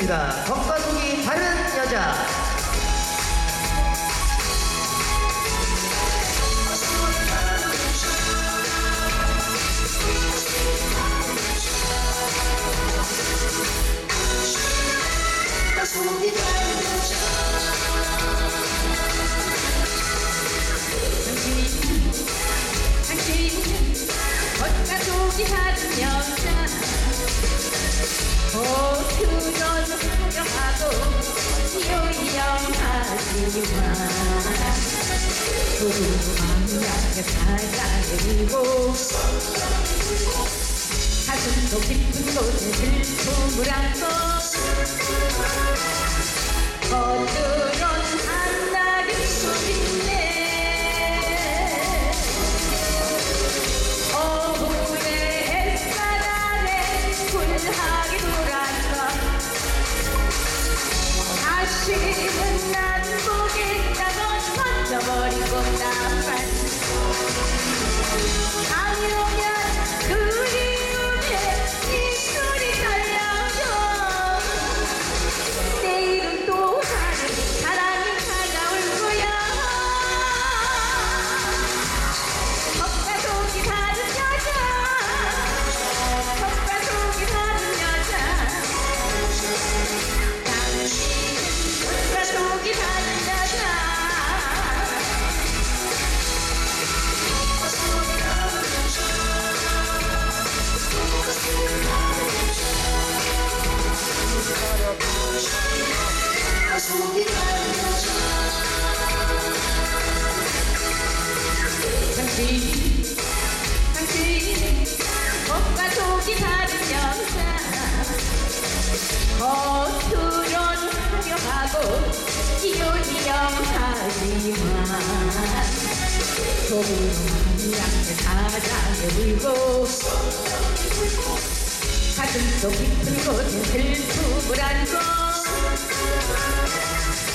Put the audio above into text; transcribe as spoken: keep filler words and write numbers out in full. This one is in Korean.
듣겠습니다. 겉과 속이 다른 여자. 겉과 속이 다른 여자 고투는 화려하고 요염하지만 소중하게 사랑해주고 가슴속 깊은 곳에 슬픔을 안고 겉으론 한나길 수있네 쿨하게 돌아서 다시는 난 보겠다고 던져버리고 나만 밤이 오면 그리움에 입술이 달려져 내일은 또 다른 사랑이 찾아올 거야 겉과 속이 다른 여자 당신, 당신 겉과 속이 다른 여자 겉으론 화려하고 요리영하지만 속으로는 약해 사랑에 울고 가슴속 깊은 곳에 슬픔을 안고